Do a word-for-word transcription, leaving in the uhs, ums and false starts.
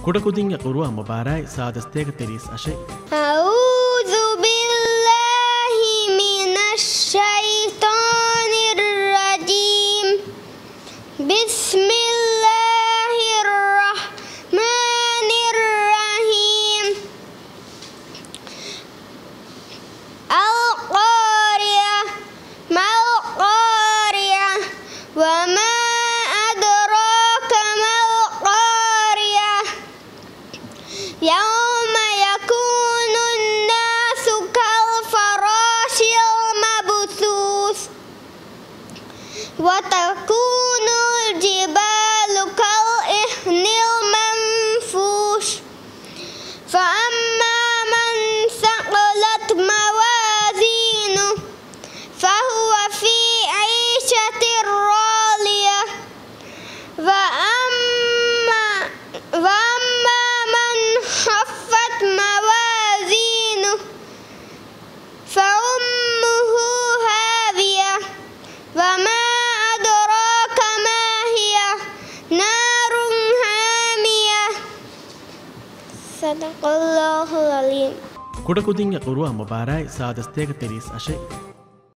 كودكودين يقروا مباراي سادستيك تريس أشي. أعوذ بالله من الشيطان الرجيم. بسم الله الرحمن الرحيم. القارية ما القارية وما أدراك ما القارية يوم يكون الناس كالفراش المبثوث وتكون الجبال كالعهن المنفوش فأما من ثقلت موازينه فهو في عيشة راضية وأما وأما من خفت موازينه فأمه هاوية وما أدراك ما هي نار حامية. صدق الله العظيم. كودكودين يقروا مباراي سادستيك تريس أشي.